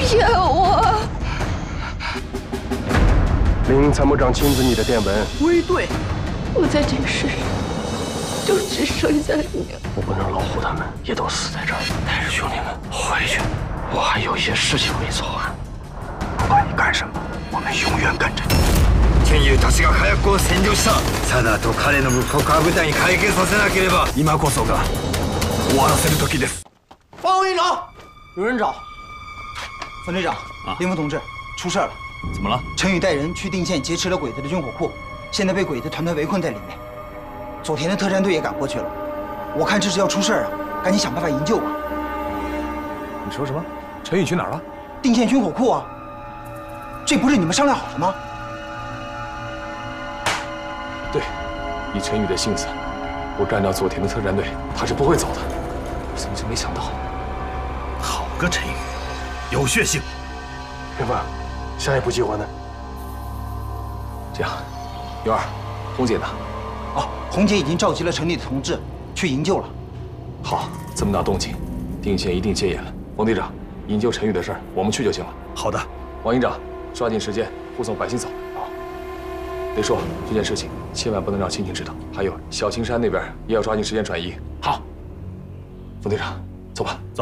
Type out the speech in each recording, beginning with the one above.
骗我！ 林参谋长亲自你的电文， 归队。 我在这个世上就只剩下你了。 我不能老虎他们也都死在这儿。带着兄弟们回去，我还有一些事情没做完。不管你干什么，我们永远跟着你。 天佑たちが火薬を占領した。サダと彼の無国化部隊に解決させなければ、今こそが終わらせる時です。 报营长，有人找。分队长，林峰同志，出事了。 怎么了？ 陈宇带人去定县劫持了鬼子的军火库，现在被鬼子团团围困在里面。佐田的特战队也赶过去了。我看这是要出事啊，赶紧想办法营救吧。 你说什么？陈宇去哪儿了？ 定县军火库啊，这不是你们商量好了吗？ 对，以陈宇的性子，不干掉佐田的特战队，他是不会走的。怎么就没想到？ 好个陈宇，有血性！ 元芳，下一步计划呢？ 这样，元儿，红姐呢？ 哦，红姐已经召集了城里的同志去营救了。 好，这么大动静，定县一定戒严了。王队长，营救陈宇的事儿，我们去就行了。 好的， 王营长，抓紧时间护送百姓走。好。雷叔，这件事情千万不能让青青知道。还有小青山那边也要抓紧时间转移。好。冯队长，走吧。 走。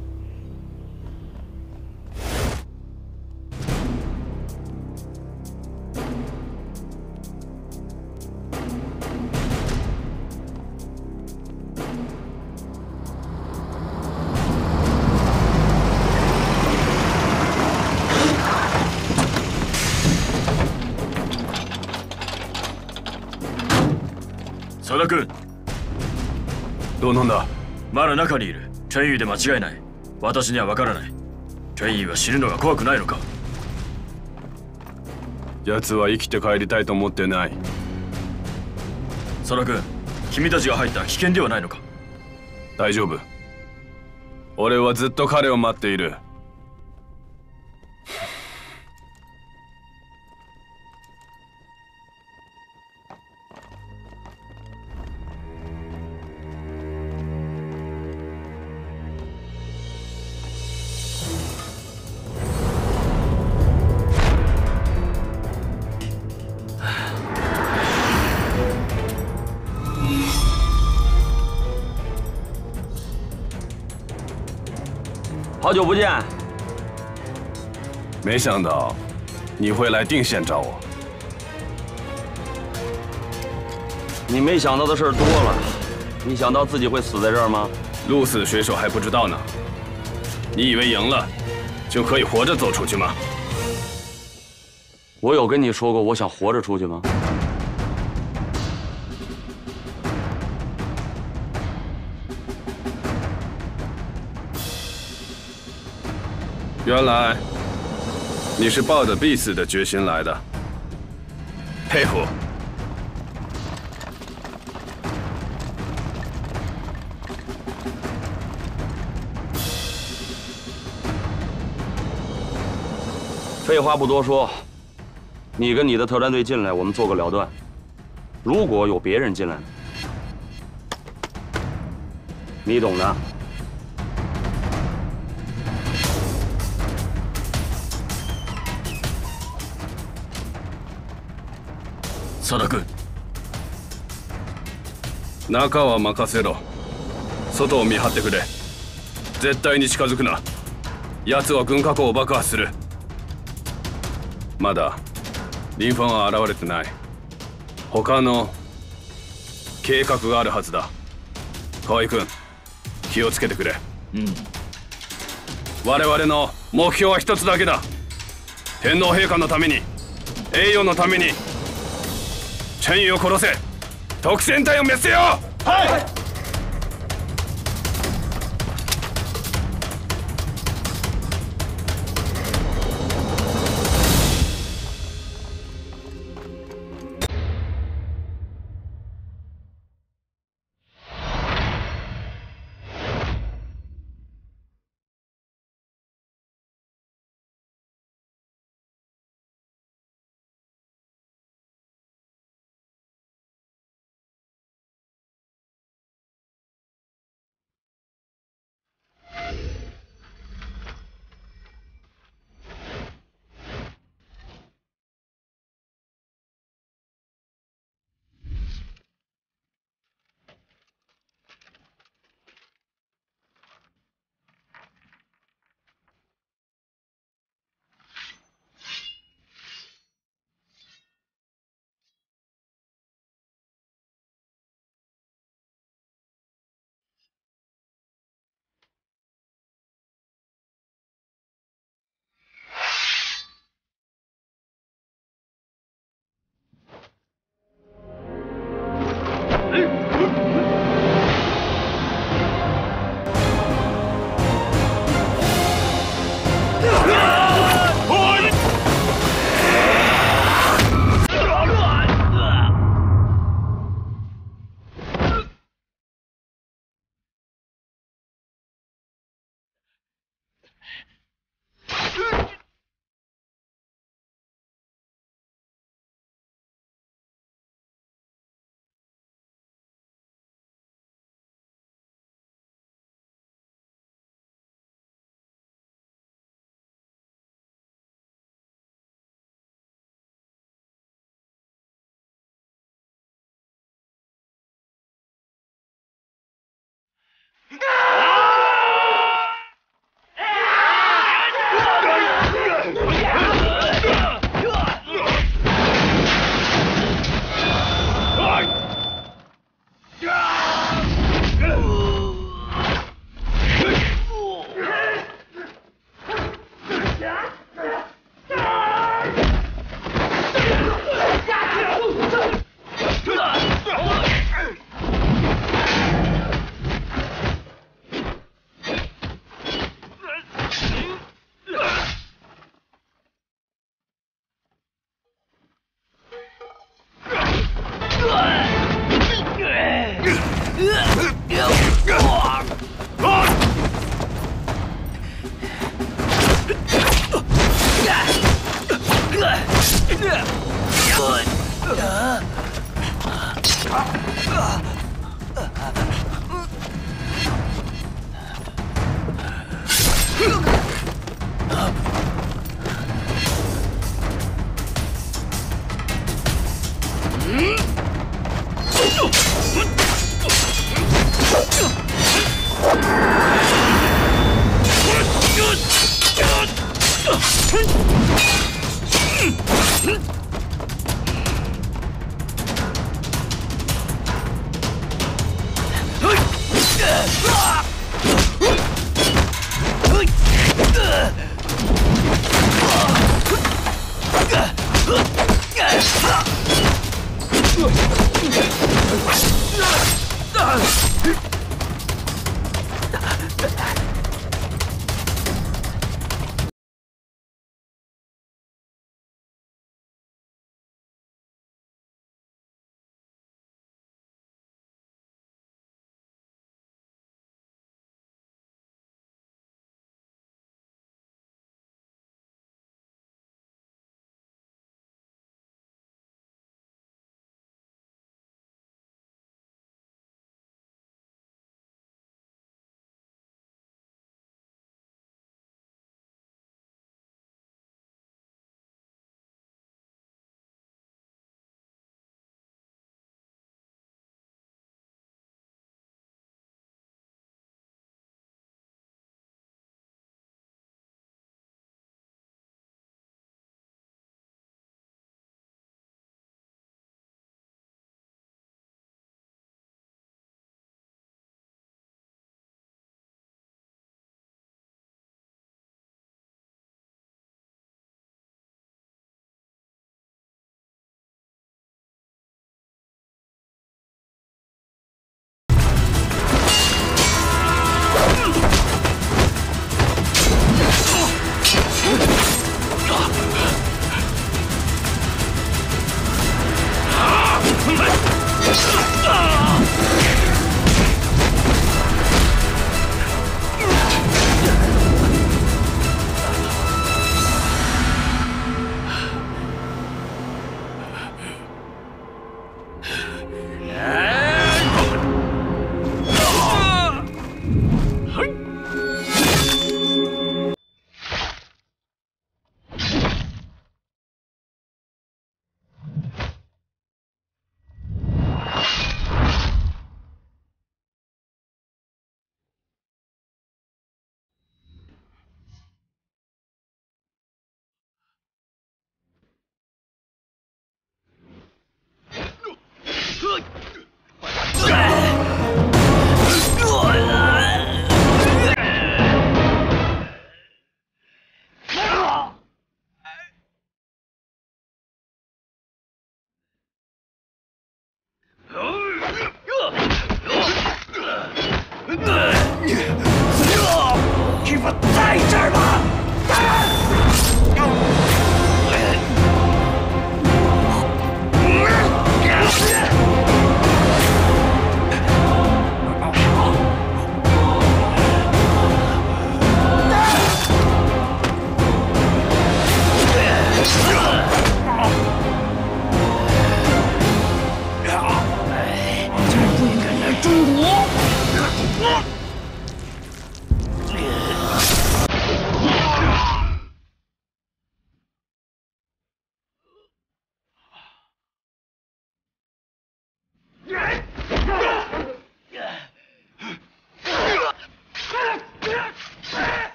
佐田君。 どうなんだ。 まだ中にいる。チェンユーで間違いない。私には分からない。チェンユーは死ぬのが怖くないのか。 奴は生きて帰りたいと思ってない。 佐田君、君たちが入った危険ではないのか。 大丈夫。俺はずっと彼を待っている。 好久不见。 没想到你会来定县找我。 你没想到的事儿多了。你想到自己会死在这儿吗？ 鹿死谁手还不知道呢。你以为赢了就可以活着走出去吗？ 我有跟你说过我想活着出去吗？ 原来你是抱着必死的决心来的，佩服。 废话不多说，你跟你的特战队进来，我们做个了断。如果有别人进来呢？你懂的。 佐田君。 中は任せろ。外を見張ってくれ。絶対に近づくな。奴は軍火庫を爆破する。まだ林ファンは現れてない。他の計画があるはずだ。河合君、気をつけてくれ。我々の目標は一つだけだ。天皇陛下のために、栄誉のために、チェンユを殺せ。特戦隊を滅せよ。はい。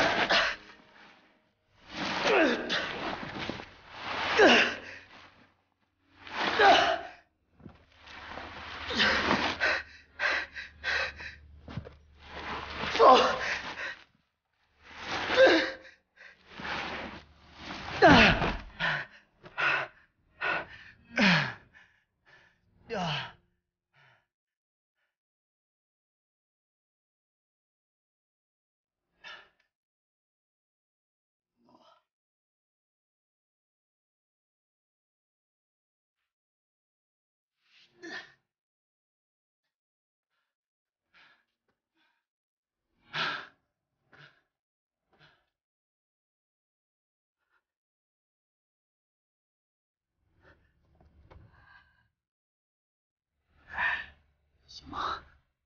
行吗？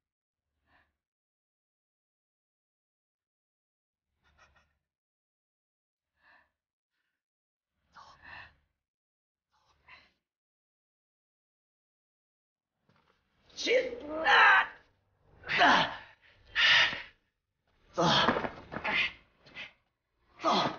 走，走。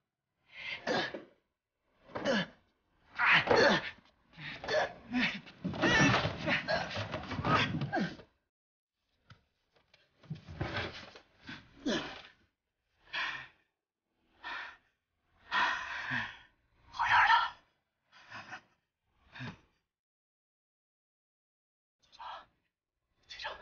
好样的！队长，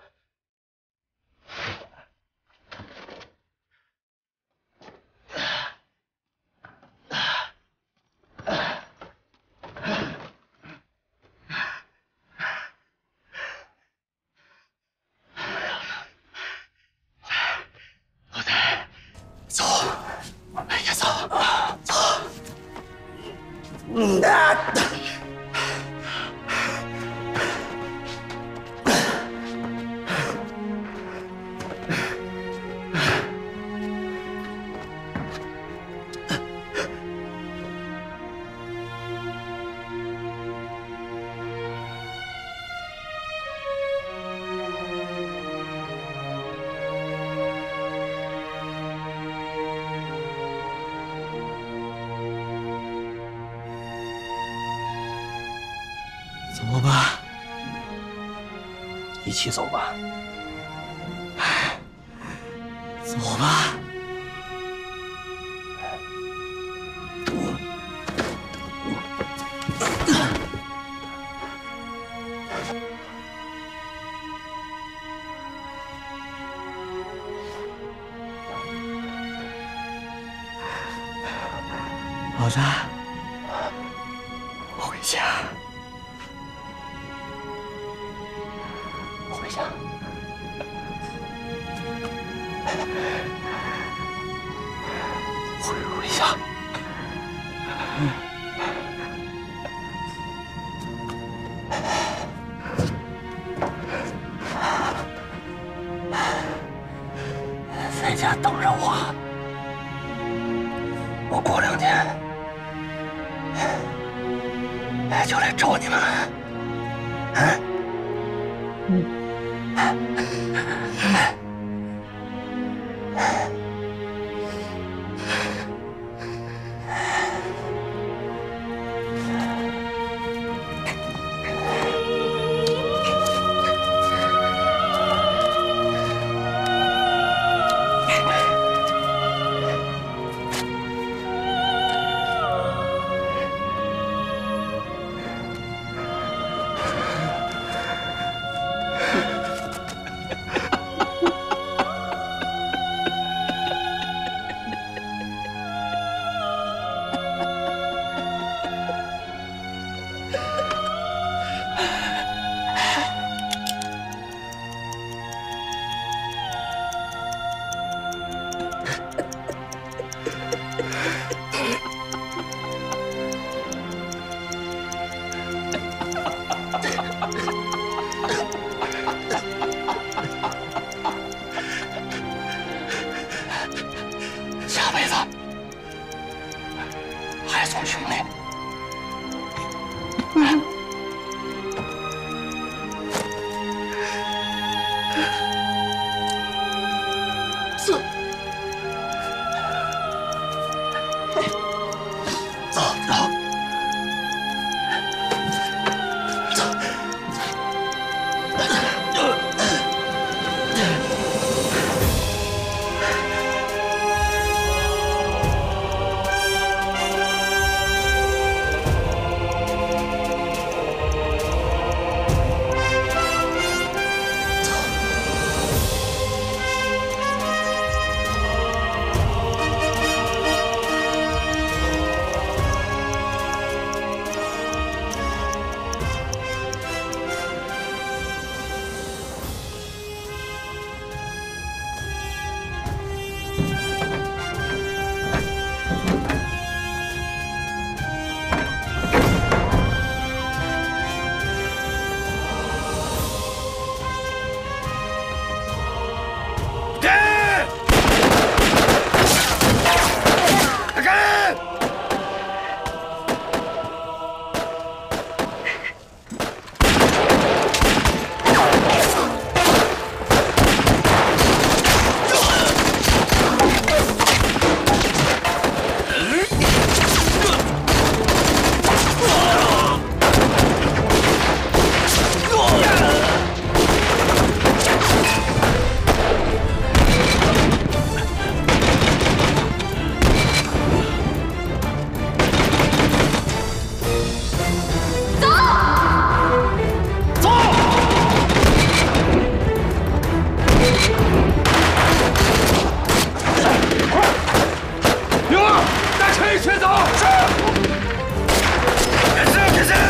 老戴，走，也走，走。走吧， 一起走吧。 走吧。老大，回家。回家。回家。在家等着我。我过2天就来找你们。下辈子还做兄弟。走。 全走！是。开始，开始。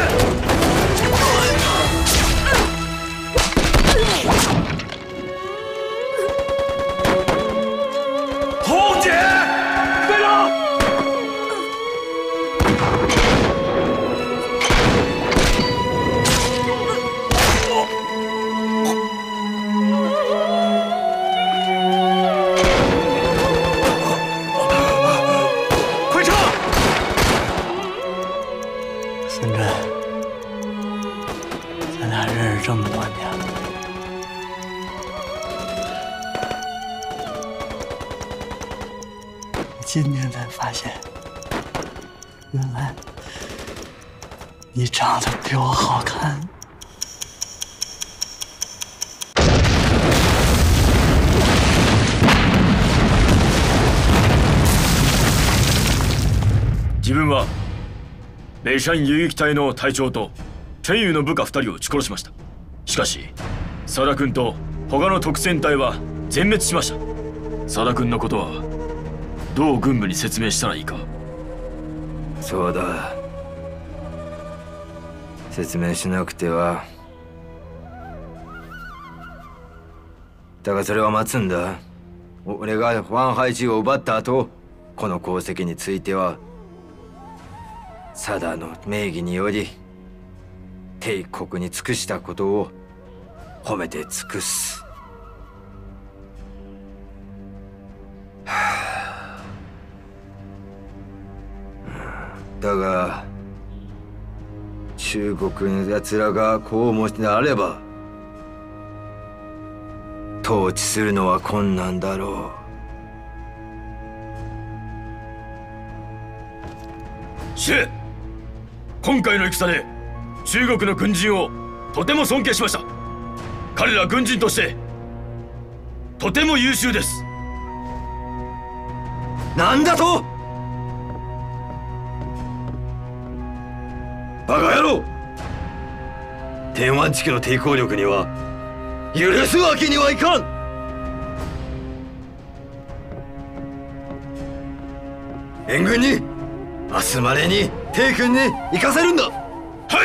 红姐，队长。 这么多年了，今天才发现，原来你长得比我好看。 自分は霊山遊撃隊の隊長とチェンユの部下2人を撃ち殺しました。しかし佐田君と他の特戦隊は全滅しました。佐田君のことはどう軍部に説明したらいいか。 そうだ、説明しなくては。だがそれは待つんだ。俺がワンハイジを奪った後、この功績については佐田の名義により帝国に尽くしたことを褒めて尽くす。だが中国の奴らがこうもなれば統治するのは困難だろう。シェ、今回の戦で中国の軍人をとても尊敬しました。彼ら軍人としてとても優秀です。 なんだと！バカ野郎！天湾地区の抵抗力には許すわけにはいかん！援軍に明日までに帝君に行かせるんだ！ はい！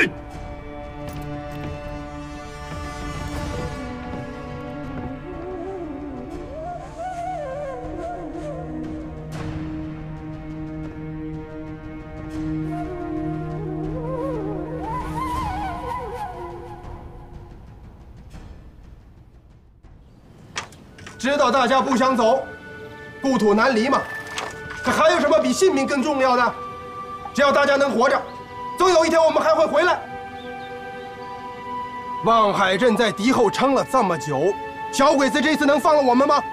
知道大家不想走，故土难离嘛。可还有什么比性命更重要的？只要大家能活着，总有一天我们还会回来。望海镇在敌后撑了这么久，小鬼子这次能放了我们吗？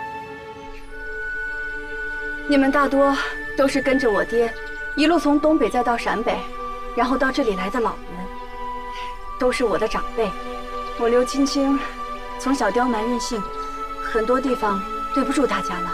你们大多都是跟着我爹，一路从东北再到陕北，然后到这里来的老人，都是我的长辈。我刘青青从小刁蛮任性，很多地方对不住大家了。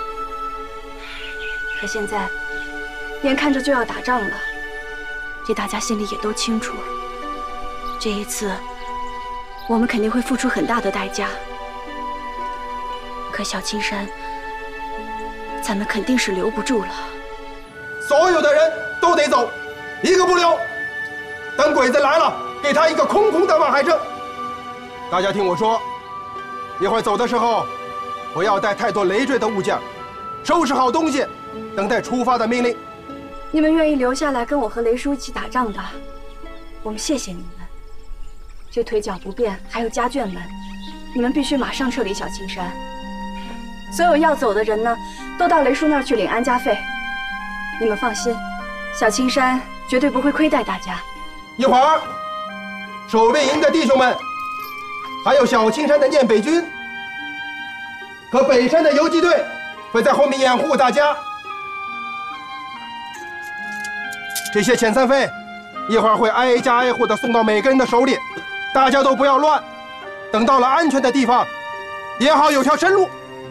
可现在眼看着就要打仗了，这大家心里也都清楚。这一次我们肯定会付出很大的代价。可小青山，咱们肯定是留不住了。 所有的人都得走，一个不留。等鬼子来了，给他一个空空的望海镇。大家听我说，一会儿走的时候，不要带太多累赘的物件，收拾好东西，等待出发的命令。 你们愿意留下来跟我和雷叔一起打仗的，我们谢谢你们。这腿脚不便还有家眷们，你们必须马上撤离小青山。所有要走的人呢，都到雷叔那儿去领安家费。你们放心，小青山绝对不会亏待大家。 一会儿，守备营的弟兄们，还有小青山的念北军和北山的游击队会在后面掩护大家。这些遣散费，一会儿会挨家挨户的送到每个人的手里，大家都不要乱。等到了安全的地方，也好有条生路。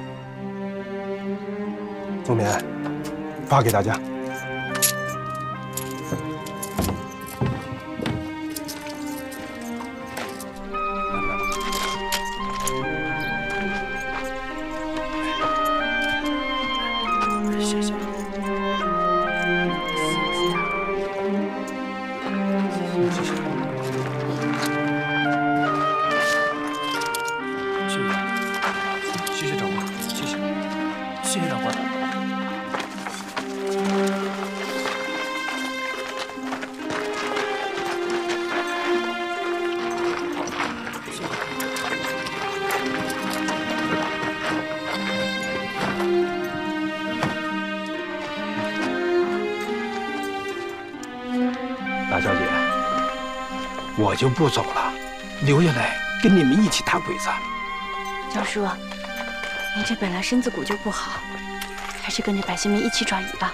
宗冕，发给大家。 谢谢。 大小姐，我就不走了，留下来跟你们一起打鬼子。 教叔，您这本来身子骨就不好，还是跟着百姓们一起转移吧。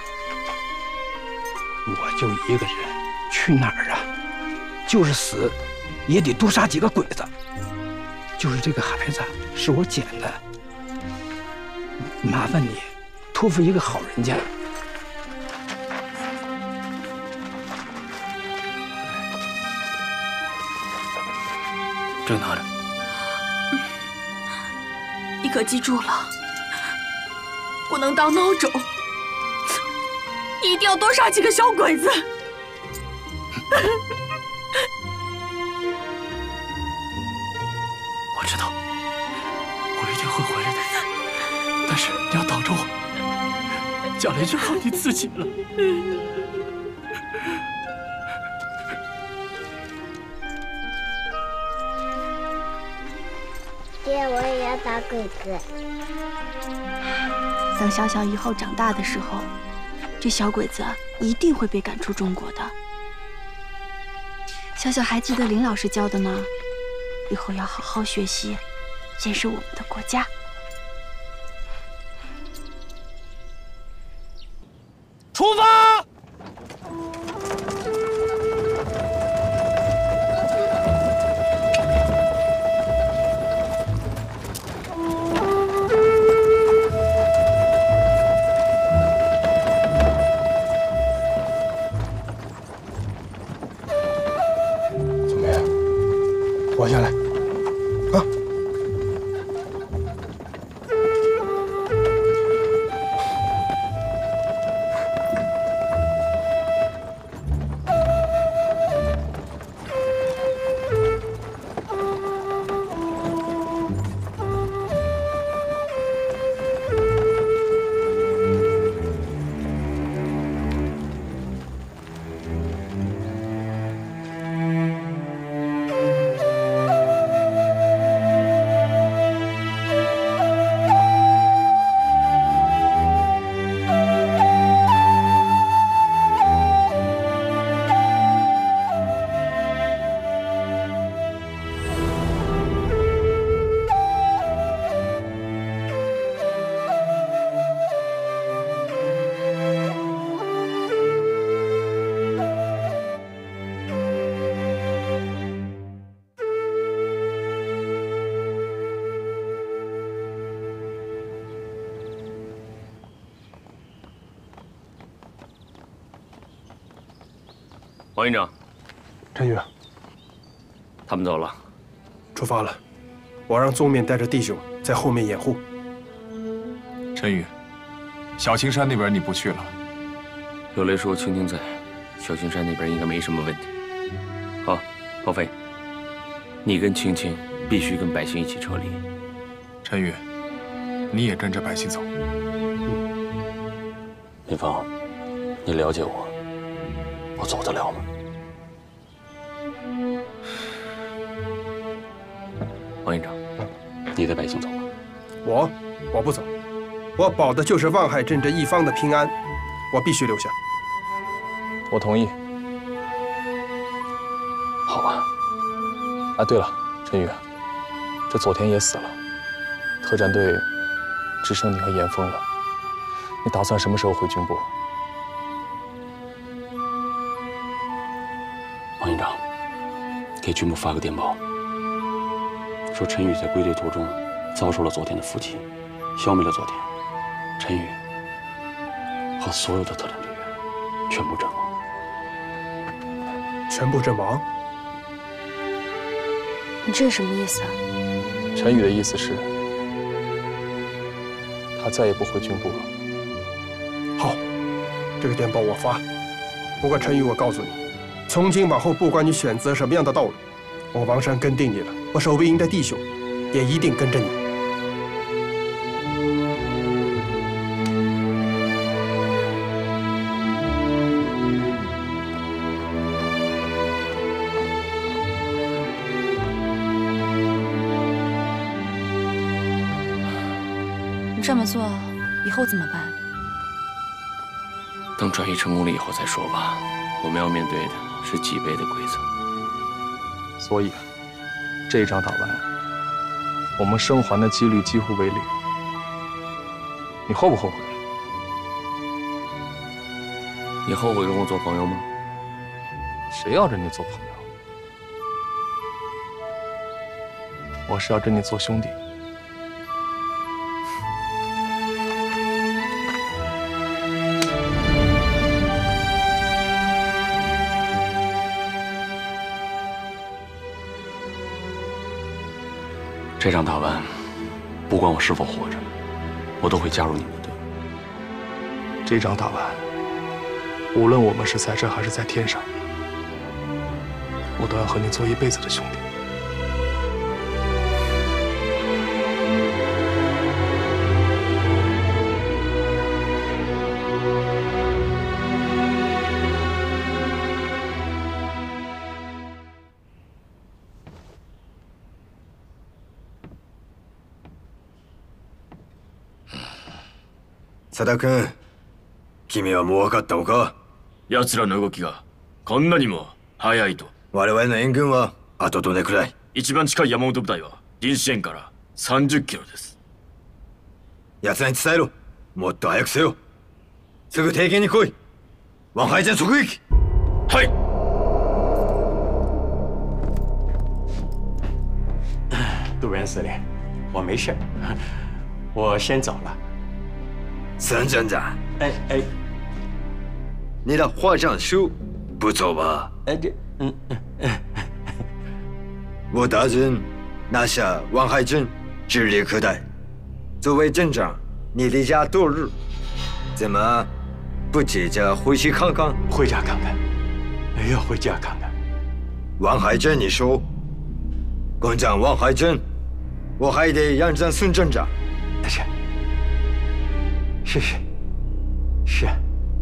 我就一个人，去哪儿啊？就是死，也得多杀几个鬼子。就是这个孩子是我捡的，麻烦你托付一个好人家。这拿着。 你可记住了，不能当孬种，你一定要多杀几个小鬼子。 我知道，我一定会回来的。但是你要等着我，将来就靠你自己了。 爹，我也要打鬼子。 等小小以后长大的时候，这小鬼子一定会被赶出中国的。小小还记得林老师教的吗？以后要好好学习，建设我们的国家。 出发！ 活下来，啊！ 王营长， 陈宇， 他们走了， 出发了。我让宗面带着弟兄在后面掩护。 陈宇，小青山那边你不去了？ 有雷叔、青青在，小青山那边应该没什么问题。好，高飞，你跟青青必须跟百姓一起撤离。 陈宇，你也跟着百姓走。 林峰，你了解我，我走得了吗？王营长，你带百姓走吧。 我不走，我保的就是望海镇这一方的平安，我必须留下。 我同意。 好吧。 啊，对了，陈宇，这佐田也死了，特战队只剩你和严峰了，你打算什么时候回军部？ 王营长，给军部发个电报，说陈宇在归队途中遭受了佐田的伏击，消灭了佐田，陈宇和所有的特战队员全部阵亡。 全部阵亡？ 你这是什么意思啊？ 陈宇的意思是，他再也不回军部了。 好，这个电报我发。不过陈宇，我告诉你，从今往后，不管你选择什么样的道路，我王山跟定你了。我守卫营的弟兄也一定跟着你。 你这么做，以后怎么办？ 等转移成功了以后再说吧。我们要面对的是几倍的鬼子。 所以，这一仗打完，我们生还的几率几乎为零。你后不后悔？ 你后悔跟我做朋友吗？ 谁要跟你做朋友？我是要跟你做兄弟。 这仗打完，不管我是否活着，我都会加入你们的队。 这仗打完，无论我们是在这还是在天上，我都要和你做一辈子的兄弟。 佐田君、君はもう分かったのか？ 奴らの動きがこんなにも早いと。 我々の援軍はあとどれくらい？ 一番近い山本部隊は臨死園から30キロです。 奴らに伝えろ。もっと早くせよ。すぐ提言に来い。王海镇直撃。 はい。 杜元司令，我没事，我先走了。 孙军长， 哎， 你的化妆术不错吧？我打算拿下王海镇，指日可待。作为镇长，你离家多日，怎么不急着回去看看？ 回家看看，要回家看看。 王海镇，你说，攻占王海镇，我还得让着孙镇长。 是。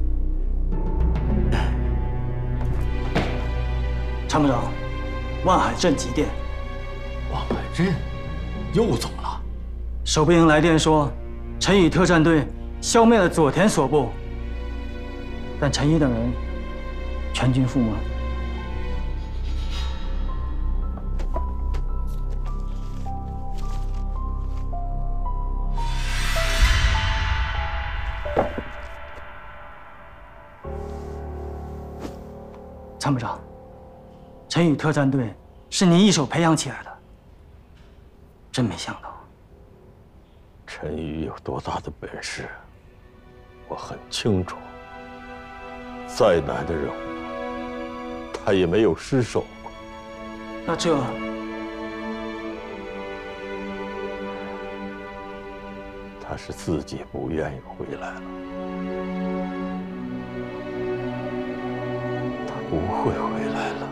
参谋长，万海镇急电。 万海镇又怎么了？ 守备营来电说，陈宇特战队消灭了佐田所部，但陈毅等人全军覆没。参谋长，陈宇特战队是您一手培养起来的，真没想到。 陈宇有多大的本事，我很清楚。再难的任务，他也没有失手过。 那这…… 他是自己不愿意回来了。不会回来了。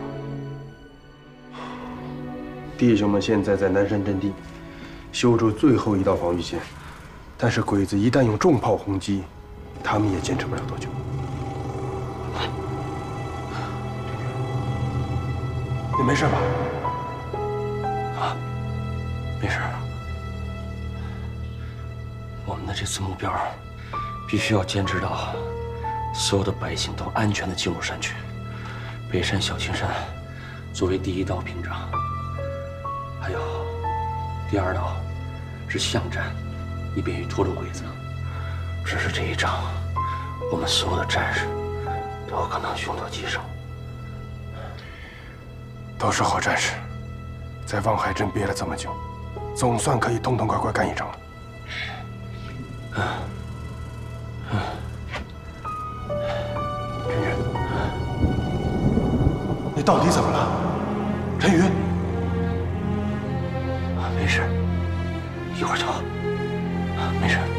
弟兄们现在在南山阵地修筑最后一道防御线，但是鬼子一旦用重炮轰击，他们也坚持不了多久。你没事吧？ 啊，没事。我们的这次目标必须要坚持到所有的百姓都安全地进入山区。北山小青山作为第一道屏障，还有第二道是巷战，以便于拖住鬼子。只是这一仗，我们所有的战士都有可能凶多吉少。 都是好战士，在望海镇憋了这么久，总算可以痛痛快快干一仗了。陈宇，你到底怎么了？陈宇， 没事，一会儿就好。没事。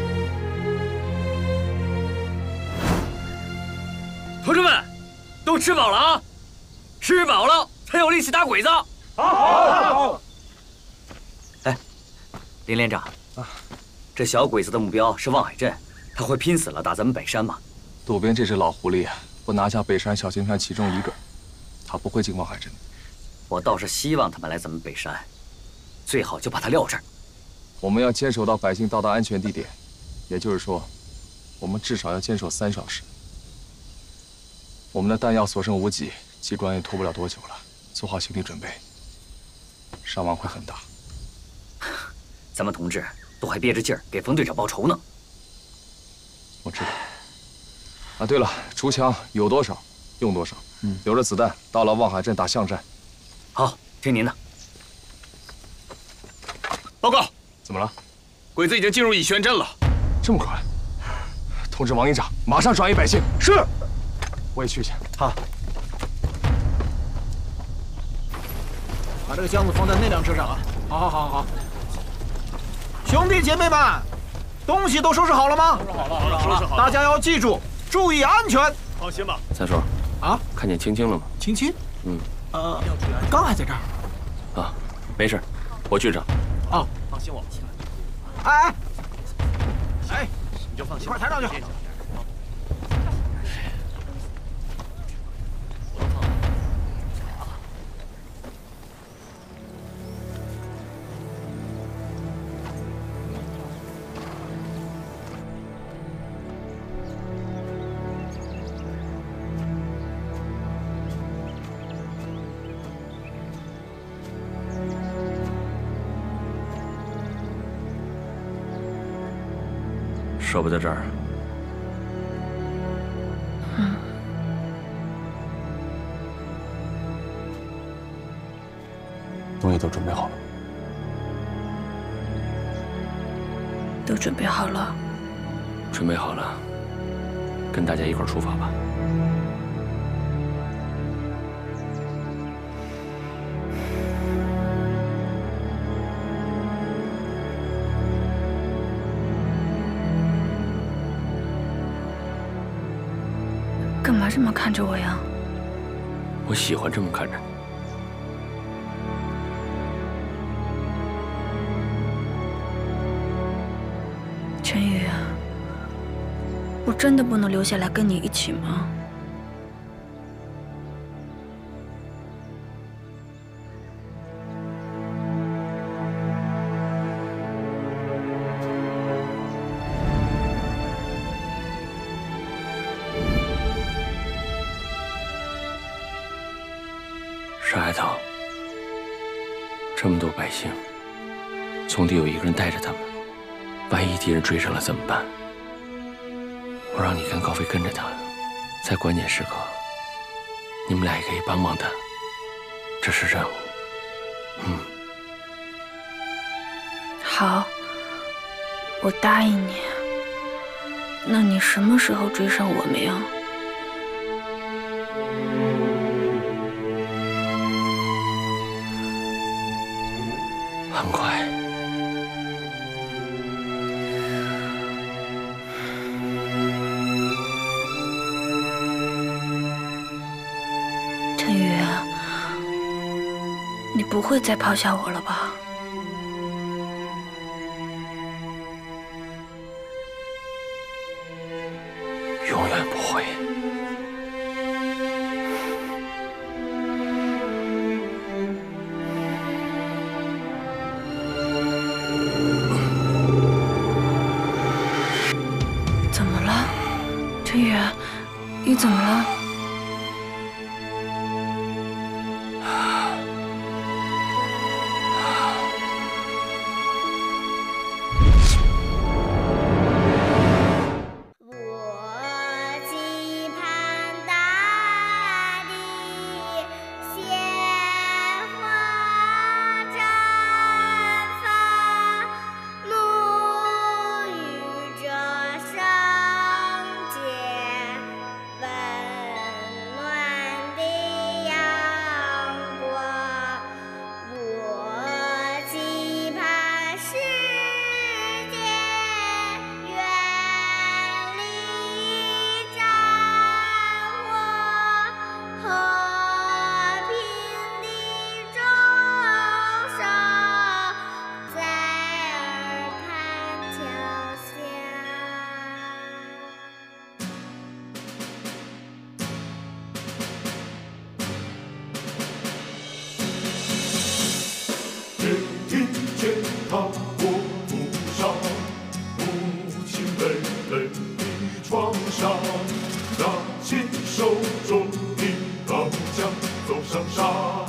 同志们，都吃饱了啊！吃饱了才有力气打鬼子。好。哎，林连长，这小鬼子的目标是望海镇，他会拼死了打咱们北山吗？ 渡边这只老狐狸不拿下北山、小青山其中一个，他不会进望海镇。 我倒是希望他们来咱们北山，最好就把他撂这儿。 我们要坚守到百姓到达安全地点，也就是说，我们至少要坚守3小时。我们的弹药所剩无几， 机关也拖不了多久了，做好心理准备，伤亡会很大。 咱们同志都还憋着劲儿给冯队长报仇呢。 我知道。啊，对了，竹枪有多少用多少，留着子弹到了望海镇打巷战。 好，听您的。 报告，怎么了？鬼子已经进入乙宣镇了。这么快？通知王营长，马上转移百姓。是。我也去去。好。 把这个箱子放在那辆车上啊！好。兄弟姐妹们，东西都收拾好了吗？收拾好了。大家要记住，注意安全。 放心吧。 三叔。 啊？ 看见青青了吗？ 青青？刚还在这儿。 啊，没事，我去找。 哦， 放心我。 哎， 你就放心， 快抬上去。 舍不得这儿。东西都准备好了。 都准备好了。 准备好了，跟大家一块儿出发吧。 干嘛这么看着我呀？ 我喜欢这么看着你。 陈宇，我真的不能留下来跟你一起吗？ 傻海涛，这么多百姓，总得有一个人带着他们。万一敌人追上了怎么办？我让你跟高飞跟着他，在关键时刻，你们俩也可以帮帮他。这是任务。 好，我答应你。那你什么时候追上我们呀？ 很快。 陈宇，你不会再抛下我了吧？ 永远不会。 怎么了，陈宇？你怎么了？ 手中的刀枪。 上。